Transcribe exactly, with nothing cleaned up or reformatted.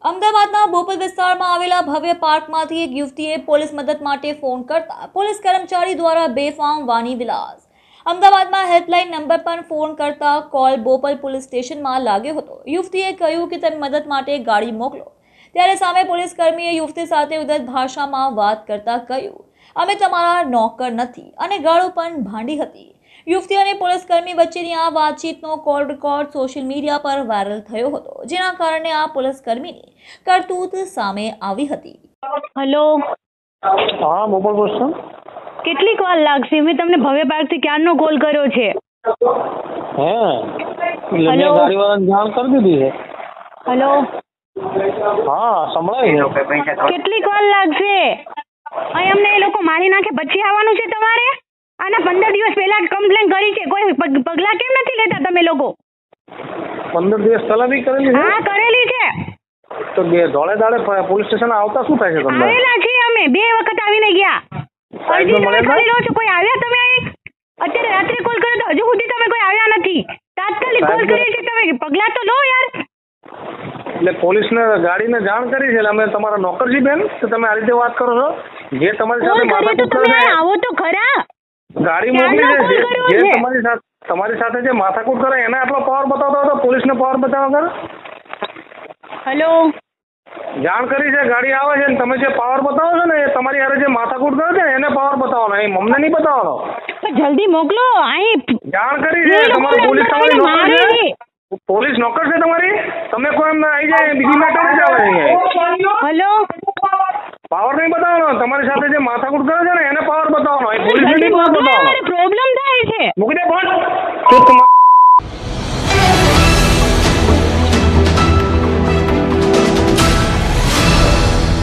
અમદાવાદના બોપલ વિસ્તારમાં આવેલા ભવ્ય પાર્કમાંથી એક યુવતીએ પોલીસ મદદ માટે ફોન કરતા પોલીસ કર્મચારી દ્વારા બેફામ વાની વિલાસ। અમદાવાદમાં હેલ્પલાઇન નંબર પર ફોન કરતા કોલ બોપલ પોલીસ સ્ટેશનમાં લાગ્યો હતો। યુવતીએ કહ્યું કે તમે મદદ માટે ગાડી મોકલો, ત્યારે સામે પોલીસ કર્મીએ યુવતી સાથે ઉદ્ધત ભાષામાં વાત કરતા કહ્યું, અમે તમારા નોકર નથી અને ગાળો પણ ભાંડી હતી। યુવતી અને પોલીસ કર્મી વચ્ચેની આ વાતચીતનો કોલ રેકોર્ડ સોશિયલ મીડિયા પર વાયરલ થયો હતો, જેના કારણે આ પોલીસ કર્મીની કરતૂત સામે આવી હતી। હેલો, હા બોપલ બોલશો? કેટલીક વાર લાગશે? મેં તમને ભવ્ય પાર્કથી ક્યારનો કોલ કર્યો છે। હે એટલે મેં ગાડીવાળાને જાણ કરી દીધી છે। હેલો, હા સંભળાય છે। કેટલીક વાર લાગશે? અહીં અમને એ લોકો મારી નાખે પછી આવવાનું છે તમારે? આના પંદર દિવસ પહેલા કમ્પ્લેન કરી છે, કોઈ પગ- પગલાં કેમ નથી લેતા તમે લોકો? પંદર દિવસ પહેલા બી કરેલી છે? હા કરેલી છે। તો બે ધોળે દાડે પોલીસ સ્ટેશન આવતા શું થાય છે તમને? આવેલા છીએ અમે, બે વખત આવીને ગયા। સાહેબને અરજી તમે મળ્યા કરી રહ્યો છો, કોઈ આવ્યા તમે અહીં? અત્યારે રાત્રે કોલ કર્યો તો હજુ સુધી તમે કોઈ આવ્યા નથી। તાત્કાલિક કોલ સાહેબને- કરીએ છીએ, તમે પગલાં તો લો યાર। એટલે પોલીસને ગાડીને જાણ કરી છે, એટલે અમે તમારા નોકરજી બેન તો તમે આ રીતે વાત કરો છો? જે તમારી કોલ સાથે કરીએ તો માથાકૂટ તમે કરે છે, આવો તો ખરા। ગાડી ક્યારનો મોકલી છે, કોલ જે કર્યો જે છે? તમારી સાથે તમારી સાથે જે માથાકૂટ કરે એને આટલો પાવર બતાવતો હતો, પોલીસને પાવર બતાવવા કરે? હેલો, જાણ કરી છે, ગાડી આવે છે, ને તમે જે પાવર બતાવો છો ને એ તમારી હારે જે માથાકૂટ કરે છે ને એને પાવર બતાવવાનો, એ અમને નહીં બતાવવાનો। તો જલ્દી મોકલો અહીં। જાણ કરી છે, એ લોકોને તમારી પોલીસ અંદર તમારી આવીને નોકર મારે છે, પોલીસ નોકર છે તમારી, તમે કોઈ એમ આવી જાય બીજી મેટર જ આવે છે। હેલો, પાવર નહીં બતાવવાનો, તમારી સાથે જે માથાકૂટ કરે છે ને એને પાવર બતાવવાનો, એ પોલીસને જલ્દી નહીં પાવર મોકલો યાર, બતાવવાનો। પ્રોબ્લેમ થાય છે। મૂકી દે ફોન।